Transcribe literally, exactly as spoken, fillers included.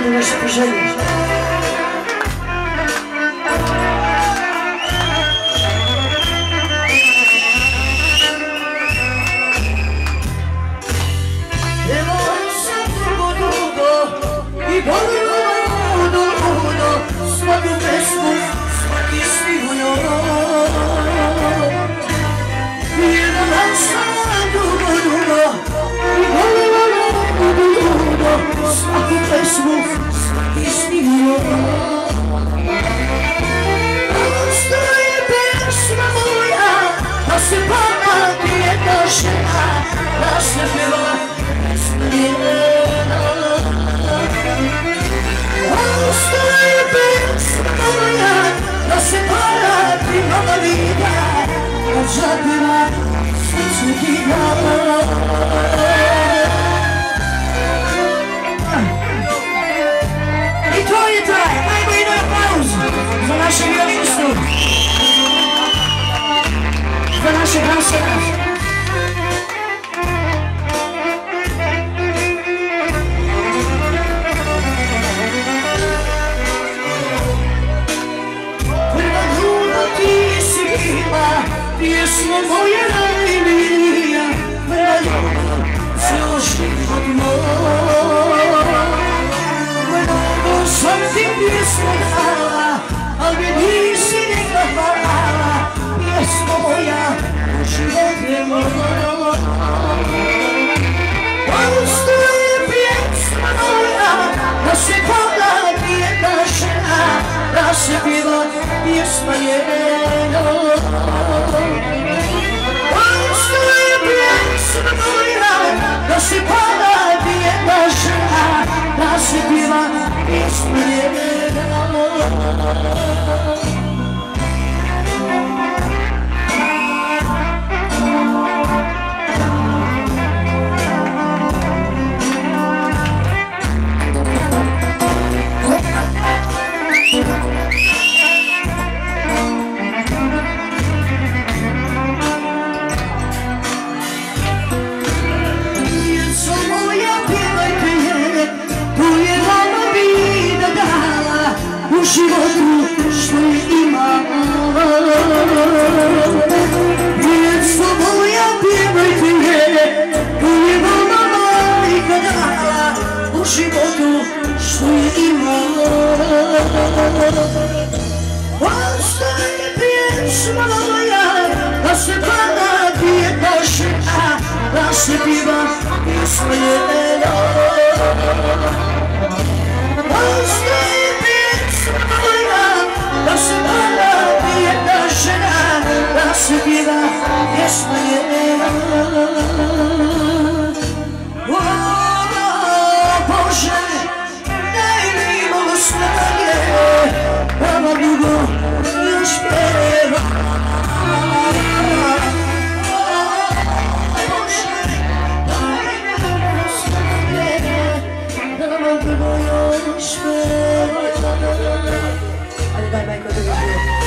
da nešto poželiš. Evo sam dugo, dugo i volimo ludo, ludo, svaku pesmu, svaki stigunjo. Jedan sam dugo, dugo i volimo ludo, ludo, svaku pesmu, svaki stigunjo. Ostaje pesma moja, da se pamati jedna žena, da se pjeva pesma njena. Ostaje pesma moja, da se pamati mama vida, kad zapjeva srce ti da. I to je taj, ajmo i na aplauz za naše violinistu, za naše dansera. Prva ljubav ti si bila, pjesmo moja najmilija, prva ljubav cijelo život moj. Mnogo sam ti pjesmo dala, al mi nisi nikad hvala, pjesmo moja, život je moj. Ostaje pjesma moja, da se pamati jedna žena, da se pjeva pjesma njena. Ostaje pjesma moja, da se pamati jedna žena, da se pjeva pjesma njena. Djeco moja, pjevajte je, tu je vama vida dala, u životu što je imala. Djeco moja, pjevajte je, tu je vama majka dala, u životu što je imala. Ostaje pjesma moja, da se pamati jedna žena, da se pjeva pjesma njena. Ostaje pjesma moja, da se pamati jedna žena, da se pjeva pjesma njena. O Bože, daj mi malo snage, da vam dugo još pjevam. Ajde, daj majko da ga živo.